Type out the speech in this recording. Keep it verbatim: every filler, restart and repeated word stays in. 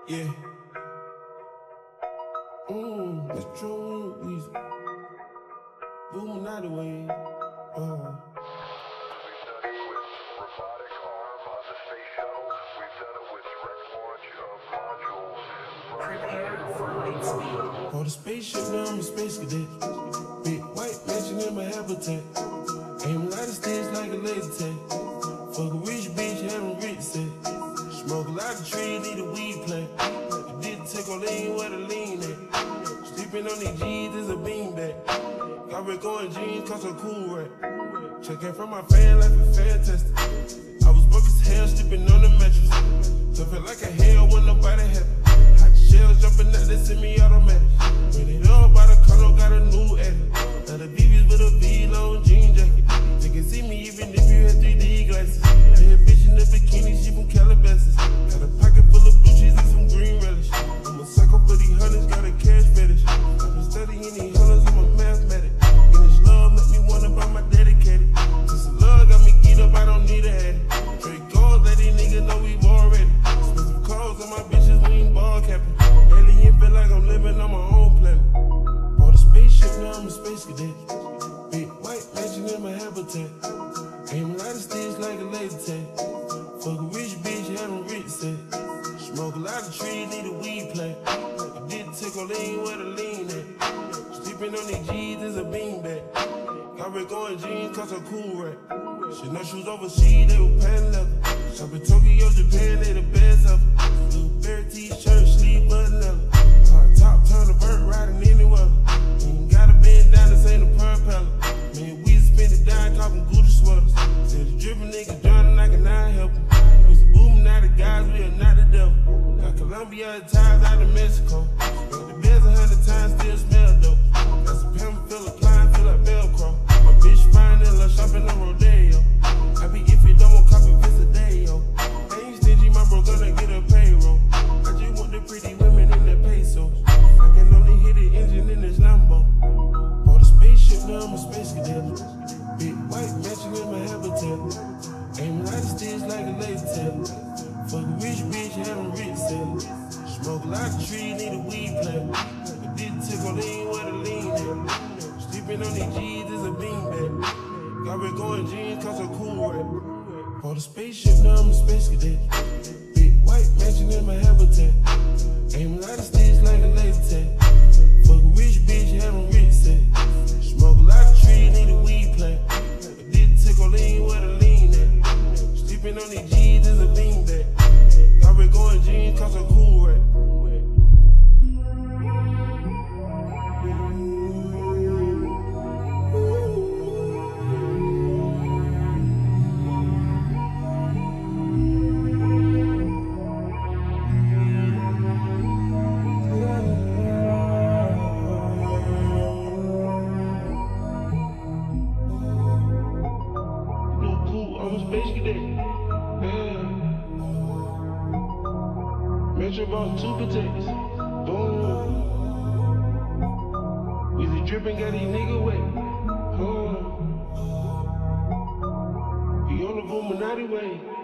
Yeah. Mmm, that's true. Weezy. Booming out the way. Uh. We've done it with robotic arm on the space shuttle. We've done it with direct launch of modules. Prepare for light speed. For the spaceship, now I'm a space cadet. Big white mansion in my habitat. Aim a lot of sticks like a laser tag. Fuck a rich bitch, have a rich set. Smoke a lot of trees, need a weed plant. You did take on lean where the lean at. Sleeping on these G's is a beanbag. Got red going jeans, cause I'm cool right. Checking from my fan life is fantastic. I was broke as hell, sleeping on the mattress. So feel like a hell when nobody happy. Hot shells jumping out, they send me automatic. When it all by the car, got a new edit. Now the B B's with a V-long jean jacket. You can see me even if you had three D glasses. Bad bitch in the bikini, she from Calabasas. Got a pocket full of blue cheese and some green relish. I'm a sucker for these hunters, got a cash fetish. I've been studying these hunters, I'm a mathematic. And this love make me wanna buy my dedicated. Since the love got me geeked up, I don't need a addy. Trade goals, let these niggas know we've already. Expensive clothes on my bitches, we ain't ball capping. Alien feel like I'm living on my own planet. Bought a spaceship, now I'm a space cadet. Big white mansion in my habitat. Aim a lot of sticks like a laser tag. Fuck a rich bitch, have a rich set. Smoke a lot of trees, need a weed plant. You did take on lean where the lean at. Sleeping on these G's is a beanbag. Got red going jeans, cause I'm cool right. Shit, no shoes overseas, they were pan leather. Shop in Tokyo, Japan, they the best ever. Little bear t-shirt, sleeve button leather. Hard top, turn the vert, riding anywhere. Ain't gotta bend down, this ain't a propeller. Man, we spend it down, talking Gucci sweaters. Said the dripping niggas drowning, I cannot help him. Used to boom, now the guys, we are not the devil. Got Colombia ties out of Mexico. Spent the beds a hundred times, still smell dope. Got some pimp, feel like Klein, feel like Velcro. My bitch fine and love shopping on Rodeo. I be iffy, don't want copy, visit day, yo. I ain't stingy, my bro gonna get a payroll. I just want the pretty women in their pesos. I can only hit the engine in this Lambo. Bought a spaceship, now I'm a space cadet. Big white mansion in my habitat. Aim a lot of sticks like a laser tag. Fuck a rich bitch, have a rich set. Smoke a lot of trees, need a weed plant. You did take on lean where the lean at. Sleeping on these G's is a beanbag. Got red going jeans, cause I'm cool right. Bought a spaceship, now I'm a space cadet. Big white mansion in my habitat. Aim a lot of sticks like a laser tag. Fuck a rich bitch, have a rich set. Smoke a lot of trees, need a weed plant. You did take on lean where the lean at. Sleeping on these G's is a beanbag. Got red going jeans, cause I'm cool right. Space cadet. Yeah. Metro bought two protectors. Boom. Weezy dripping, got these nigga wet. Huh. We on the Illuminati way.